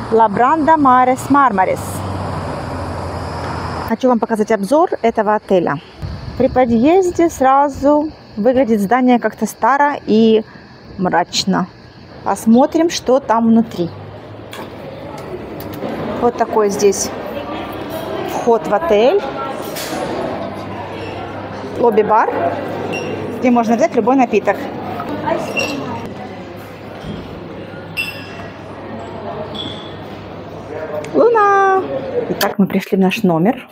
Labranda Mares Marmaris. Хочу вам показать обзор этого отеля. При подъезде сразу выглядит здание как-то старо и мрачно. Посмотрим, что там внутри. Вот такой здесь вход в отель. Лобби-бар, где можно взять любой напиток. Луна! Итак, мы пришли в наш номер.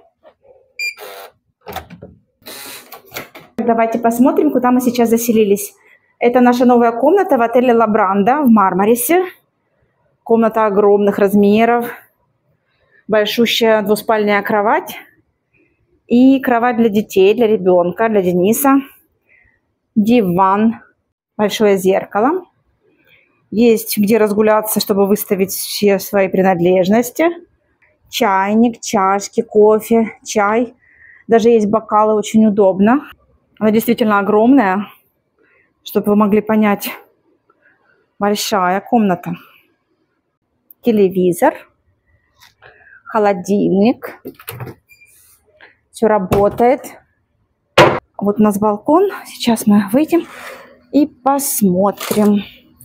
Давайте посмотрим, куда мы сейчас заселились. Это наша новая комната в отеле Лабранда в Мармарисе. Комната огромных размеров. Большущая двуспальная кровать. И кровать для детей, для ребенка, для Дениса. Диван. Большое зеркало. Есть где разгуляться, чтобы выставить все свои принадлежности. Чайник, чашки, кофе, чай. Даже есть бокалы, очень удобно. Она действительно огромная, чтобы вы могли понять. Большая комната. Телевизор. Холодильник. Все работает. Вот у нас балкон. Сейчас мы выйдем и посмотрим.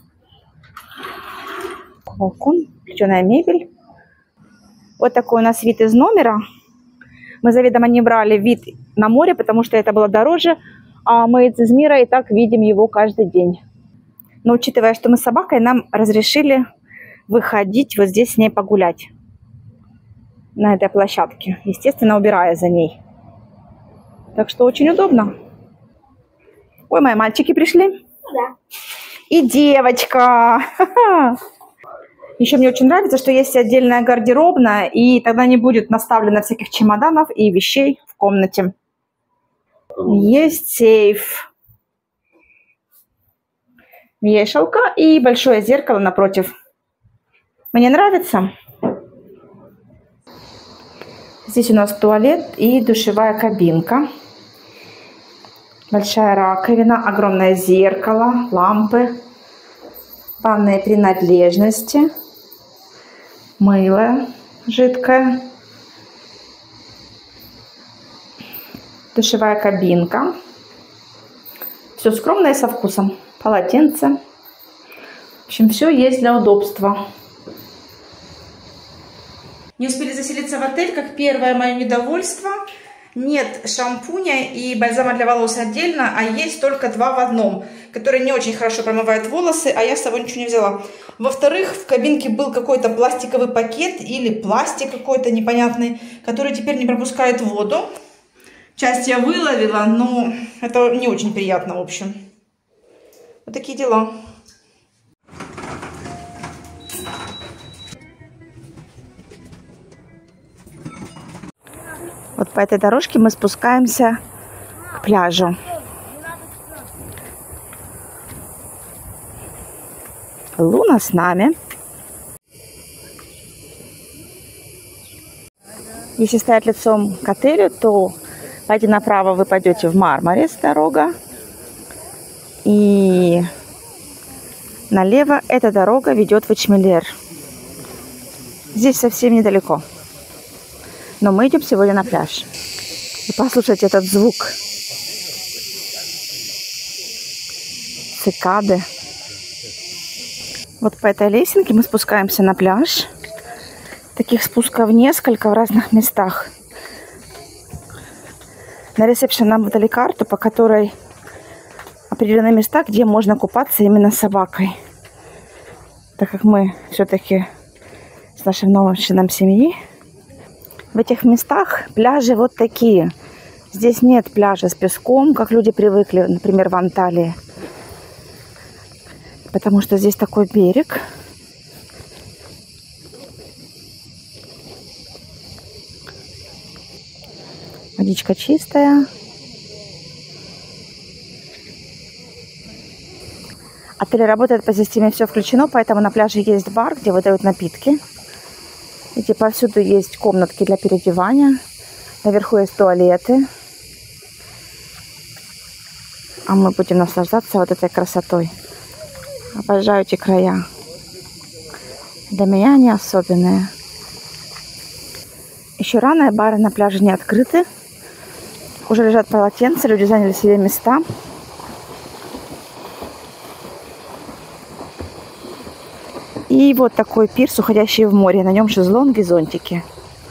Балкон, плетеная мебель. Вот такой у нас вид из номера. Мы заведомо не брали вид на море, потому что это было дороже. А мы из Измира и так видим его каждый день. Но учитывая, что мы с собакой, нам разрешили выходить вот здесь с ней погулять. На этой площадке. Естественно, убирая за ней. Так что очень удобно. Ой, мои мальчики пришли. Да. И девочка. Еще мне очень нравится, что есть отдельная гардеробная, и тогда не будет наставлено всяких чемоданов и вещей в комнате. Есть сейф. Вешалка и большое зеркало напротив. Мне нравится. Здесь у нас туалет и душевая кабинка. Большая раковина, огромное зеркало, лампы, ванные принадлежности, мыло жидкое, душевая кабинка. Все скромно и со вкусом. Полотенце. В общем, все есть для удобства. Не успели заселиться в отель, как первое мое недовольство. Нет шампуня и бальзама для волос отдельно, а есть только два в одном, которые не очень хорошо промывают волосы, а я с собой ничего не взяла. Во-вторых, в кабинке был какой-то пластиковый пакет или пластик какой-то непонятный, который теперь не пропускает воду. Часть я выловила, но это не очень приятно, в общем. Вот такие дела. Вот по этой дорожке мы спускаемся к пляжу. Луна с нами. Если стоять лицом к отелю, то пойти направо вы пойдете в Мармарис, дорога. И налево эта дорога ведет в Ичмелер. Здесь совсем недалеко. Но мы идем сегодня на пляж. И послушайте этот звук. Цикады. Вот по этой лесенке мы спускаемся на пляж. Таких спусков несколько в разных местах. На ресепшн нам выдали карту, по которой определены места, где можно купаться именно с собакой. Так как мы все-таки с нашим новым членом семьи. В этих местах пляжи вот такие. Здесь нет пляжа с песком, как люди привыкли, например, в Анталии. Потому что здесь такой берег. Водичка чистая. Отель работает по системе «Все включено», поэтому на пляже есть бар, где выдают напитки. Видите, повсюду есть комнатки для переодевания. Наверху есть туалеты. А мы будем наслаждаться вот этой красотой. Обожаю эти края. Для меня они особенные. Еще рано, и бары на пляже не открыты. Уже лежат полотенца, люди заняли себе места. И вот такой пирс, уходящий в море. На нем шезлонги, зонтики.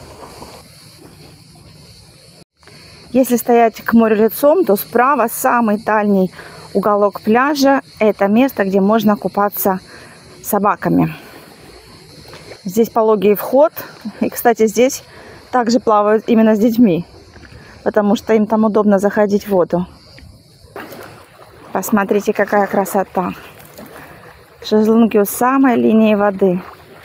Если стоять к морю лицом, то справа самый дальний уголок пляжа. Это место, где можно купаться с собаками. Здесь пологий вход. И, кстати, здесь также плавают именно с детьми, потому что им там удобно заходить в воду. Посмотрите, какая красота. Шезлонги у самой линии воды.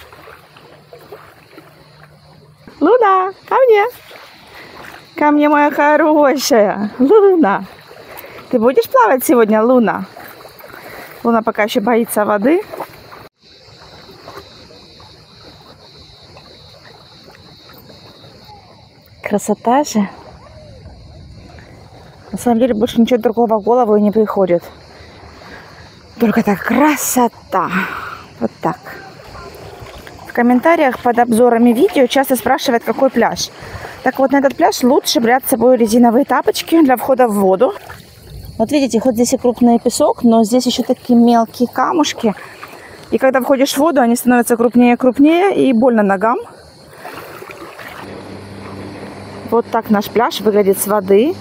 Луна, ко мне. Ко мне, моя хорошая. Луна. Ты будешь плавать сегодня, Луна? Луна пока еще боится воды. Красота же. На самом деле больше ничего другого в голову и не приходит. Только так красота. Вот так. В комментариях под обзорами видео часто спрашивают, какой пляж. Так вот, на этот пляж лучше брать с собой резиновые тапочки для входа в воду. Вот видите, хоть здесь и крупный песок, но здесь еще такие мелкие камушки. И когда входишь в воду, они становятся крупнее и крупнее, и больно ногам. Вот так наш пляж выглядит с воды.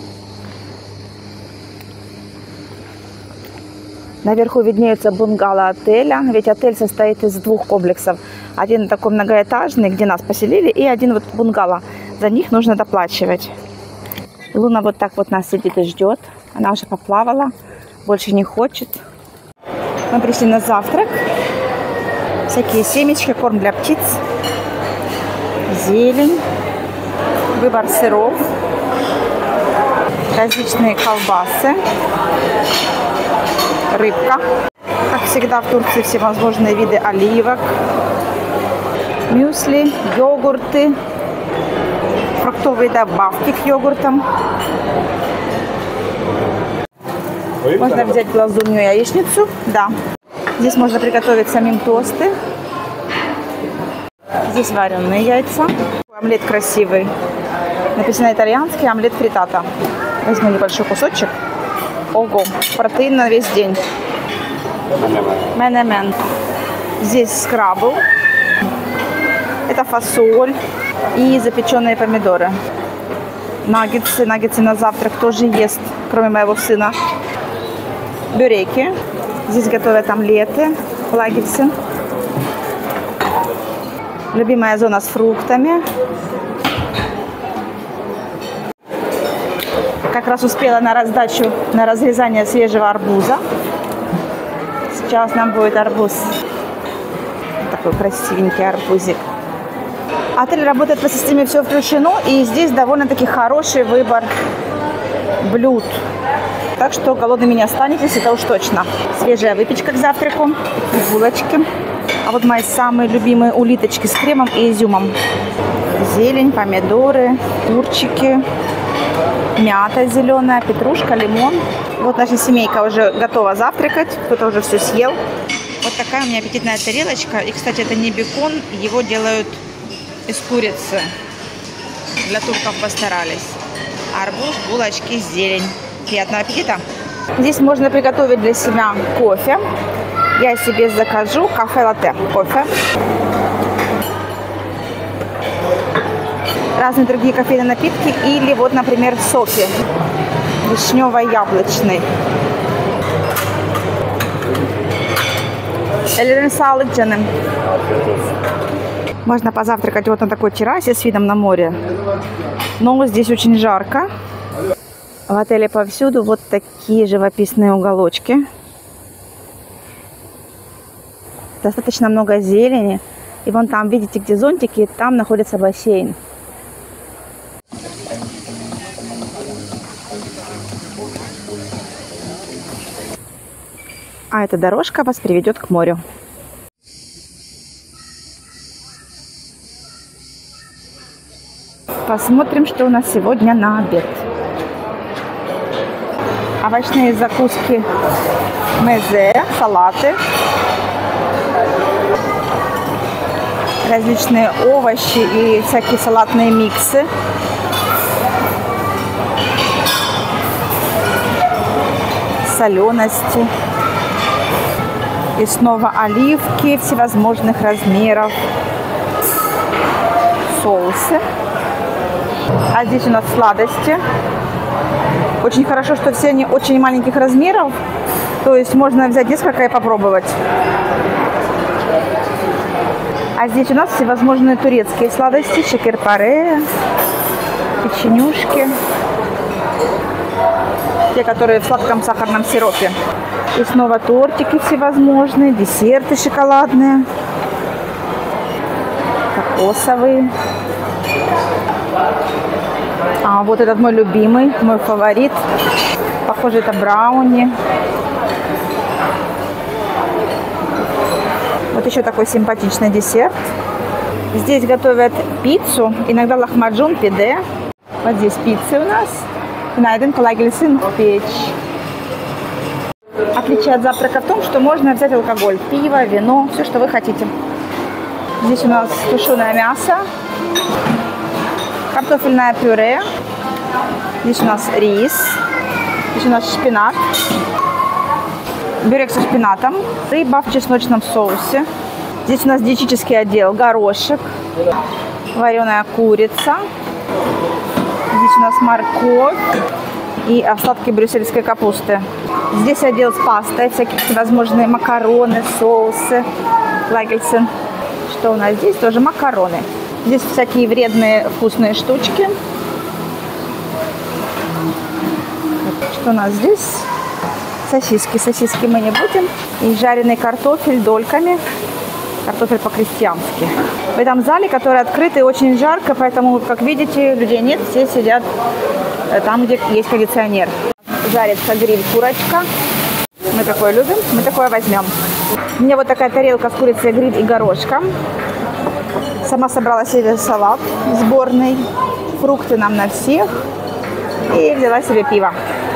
Наверху виднеются бунгало отеля, ведь отель состоит из двух комплексов. Один такой многоэтажный, где нас поселили, и один вот бунгало. За них нужно доплачивать. Луна вот так вот нас сидит и ждет. Она уже поплавала, больше не хочет. Мы пришли на завтрак. Всякие семечки, корм для птиц, зелень, выбор сыров, различные колбасы, рыбка. Как всегда в Турции всевозможные виды оливок, мюсли, йогурты, фруктовые добавки к йогуртам. Можно взять глазунью яичницу. Да. Здесь можно приготовить самим тосты. Здесь вареные яйца. Омлет красивый. Написано итальянский омлет фриттата. Возьму небольшой кусочек. Ого, протеин на весь день. Менемен. Здесь скрабл. Это фасоль и запеченные помидоры. Наггетсы. Наггетсы на завтрак тоже ест, кроме моего сына. Бюреки. Здесь готовят омлеты, лаггетсы. Любимая зона с фруктами. Как раз успела на раздачу, на разрезание свежего арбуза. Сейчас нам будет арбуз. Такой красивенький арбузик. Отель работает по системе «Все включено», и здесь довольно-таки хороший выбор блюд. Так что голодными не останетесь, это уж точно. Свежая выпечка к завтраку, булочки. А вот мои самые любимые улиточки с кремом и изюмом. Зелень, помидоры, огурчики, мята зеленая, петрушка, лимон. Вот наша семейка уже готова завтракать, кто-то уже все съел. Вот такая у меня аппетитная тарелочка. И, кстати, это не бекон, его делают из курицы. Для турков постарались. Арбуз, булочки, зелень. Приятного аппетита! Здесь можно приготовить для себя кофе. Я себе закажу кафе-латте. Кофе. Разные другие кофейные напитки. Или вот, например, соки. Вишнево-яблочный. Эллен салат джаным. Можно позавтракать вот на такой террасе с видом на море. Но здесь очень жарко. В отеле повсюду вот такие живописные уголочки. Достаточно много зелени. И вон там, видите, где зонтики, там находится бассейн. А эта дорожка вас приведет к морю. Посмотрим, что у нас сегодня на обед. Овощные закуски мезе, салаты. различные овощи и всякие салатные миксы. Солености. И снова оливки всевозможных размеров. Соусы. А здесь у нас сладости. Очень хорошо, что все они очень маленьких размеров. То есть можно взять несколько и попробовать. А здесь у нас всевозможные турецкие сладости. Шекерпаре, печенюшки. Те, которые в сладком сахарном сиропе. И снова тортики всевозможные, десерты шоколадные, кокосовые. А вот этот мой любимый, мой фаворит. Похоже, это брауни. Вот еще такой симпатичный десерт. Здесь готовят пиццу, иногда лахмаджун, пиде. Вот здесь пиццы у нас. Günaydın, kolay gelsin, печь. Отличие от завтрака в том, что можно взять алкоголь, пиво, вино, все, что вы хотите. Здесь у нас тушеное мясо, картофельное пюре. Здесь у нас рис, здесь у нас шпинат, бюрек со шпинатом, рыба в чесночном соусе. Здесь у нас диетический отдел, горошек, вареная курица. Здесь у нас морковь и остатки брюссельской капусты. Здесь отдел с пастой, всякие всевозможные макароны, соусы, лагельсен. Что у нас здесь? Тоже макароны. Здесь всякие вредные вкусные штучки. Что у нас здесь? Сосиски. Сосиски мы не будем. И жареный картофель дольками. Картофель по-крестьянски. В этом зале, который открытый, очень жарко, поэтому, как видите, людей нет, все сидят там, где есть кондиционер. Жарится гриль-курочка. Мы такое любим, мы такое возьмем. У меня вот такая тарелка с курицей, гриль и горошком. Сама собрала себе салат сборный, фрукты нам на всех и взяла себе пиво.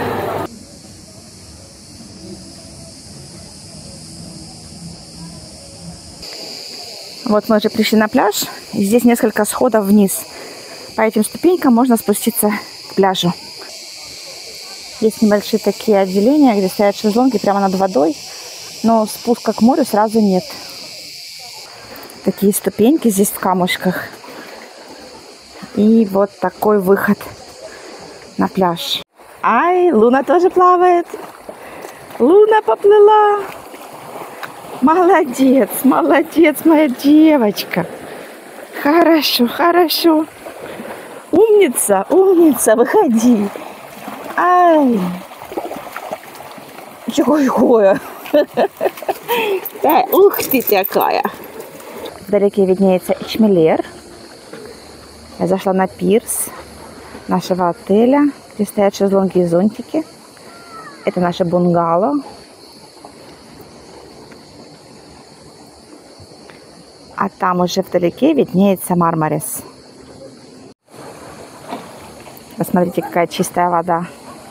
Вот мы уже пришли на пляж. И здесь несколько сходов вниз. По этим ступенькам можно спуститься к пляжу. Есть небольшие такие отделения, где стоят шезлонги прямо над водой. Но спуска к морю сразу нет. Такие ступеньки здесь в камушках. И вот такой выход на пляж. Ай, Луна тоже плавает. Луна поплыла. Молодец, молодец, моя девочка. Хорошо, хорошо. Умница, умница, выходи. Ай. Чего такое? Ух ты такая. Вдалеке виднеется Ичмелер. Я зашла на пирс нашего отеля, где стоят шезлонги и зонтики. Это наше бунгало. А там уже вдалеке виднеется Мармарис. Посмотрите, какая чистая вода.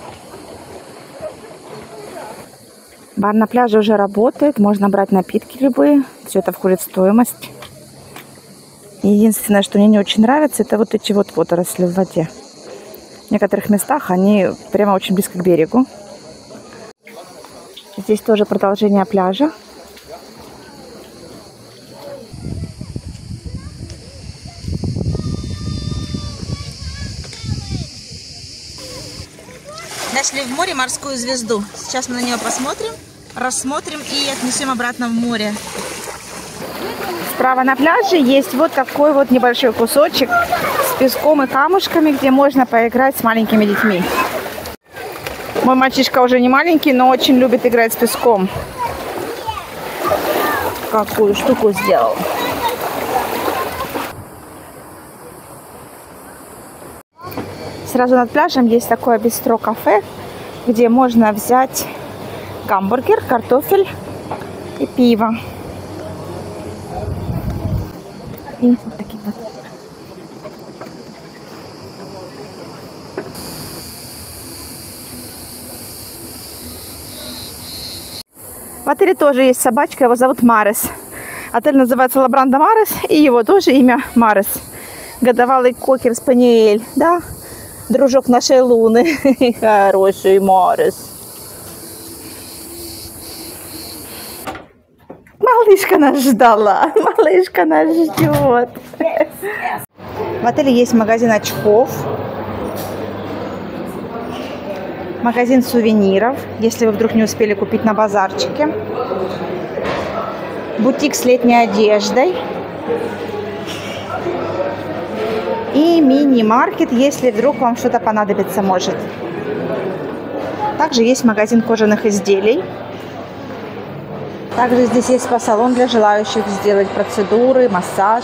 Бар на пляже уже работает. Можно брать напитки любые. Все это входит в стоимость. Единственное, что мне не очень нравится, это вот эти вот водоросли в воде. В некоторых местах они прямо очень близко к берегу. Здесь тоже продолжение пляжа. Нашли в море морскую звезду. Сейчас мы на нее посмотрим, рассмотрим и отнесем обратно в море. Справа на пляже есть вот такой вот небольшой кусочек с песком и камушками, где можно поиграть с маленькими детьми. Мой мальчишка уже не маленький, но очень любит играть с песком. Какую штуку сделал. Сразу над пляжем есть такое бистро-кафе, где можно взять гамбургер, картофель и пиво. И вот такие вот. В отеле тоже есть собачка, его зовут Марис. Отель называется Лабранда Марес, и его тоже имя Марес. Годовалый кокер-спаниель, да? Дружок нашей Луны. Хороший Марес. Малышка нас ждала. Малышка нас ждет. В отеле есть магазин очков. Магазин сувениров, если вы вдруг не успели купить на базарчике. Бутик с летней одеждой. И мини-маркет, если вдруг вам что-то понадобится, может. Также есть магазин кожаных изделий. Также здесь есть спа-салон для желающих сделать процедуры, массаж.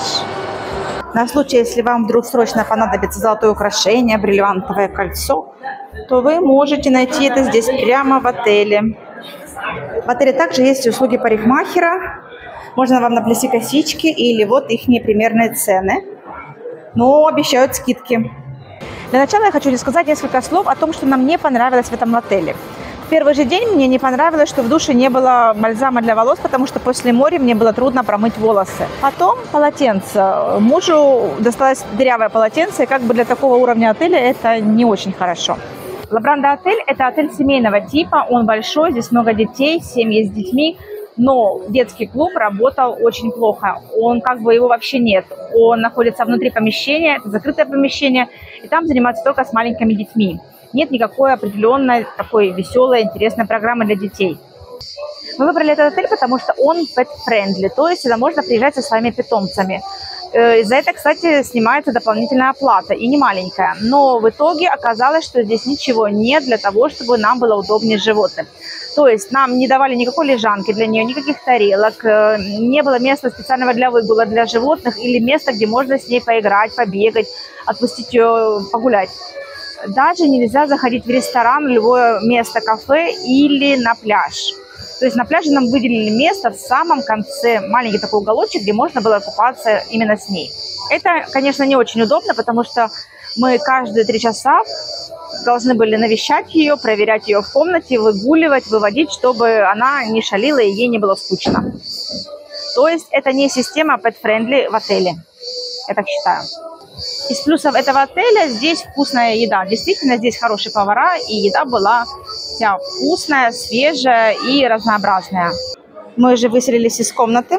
На случай, если вам вдруг срочно понадобится золотое украшение, бриллиантовое кольцо, то вы можете найти это здесь прямо в отеле. В отеле также есть услуги парикмахера. Можно вам наплести косички или вот их примерные цены. Но обещают скидки. Для начала я хочу рассказать несколько слов о том, что нам не понравилось в этом отеле. В первый же день мне не понравилось, что в душе не было бальзама для волос, потому что после моря мне было трудно промыть волосы. Потом полотенце. Мужу досталось дырявое полотенце, и как бы для такого уровня отеля это не очень хорошо. Лабранда отель – это отель семейного типа, он большой, здесь много детей, семьи с детьми, но детский клуб работал очень плохо, его вообще нет. Он находится внутри помещения, это закрытое помещение, и там занимаются только с маленькими детьми. Нет никакой определенной такой веселой, интересной программы для детей. Мы выбрали этот отель, потому что он pet-friendly, то есть сюда можно приезжать со своими питомцами. За это, кстати, снимается дополнительная оплата, и не маленькая. Но в итоге оказалось, что здесь ничего нет для того, чтобы нам было удобнее с животным. То есть нам не давали никакой лежанки для нее, никаких тарелок, не было места специального для выгула для животных или места, где можно с ней поиграть, побегать, отпустить ее погулять. Даже нельзя заходить в ресторан, в любое место, кафе или на пляж. То есть на пляже нам выделили место в самом конце, маленький такой уголочек, где можно было купаться именно с ней. Это, конечно, не очень удобно, потому что мы каждые 3 часа должны были навещать ее, проверять ее в комнате, выгуливать, выводить, чтобы она не шалила и ей не было скучно. То есть это не система pet-friendly в отеле, я так считаю. Из плюсов этого отеля здесь вкусная еда. Действительно, здесь хорошие повара, и еда была вся вкусная, свежая и разнообразная. Мы уже выселились из комнаты.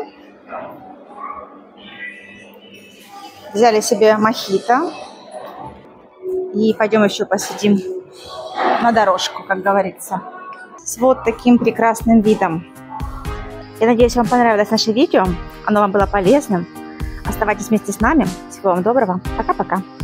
Взяли себе мохито. И пойдем еще посидим на дорожку, как говорится. С вот таким прекрасным видом. Я надеюсь, вам понравилось наше видео. Оно вам было полезным. Оставайтесь вместе с нами. Всего вам доброго. Пока-пока.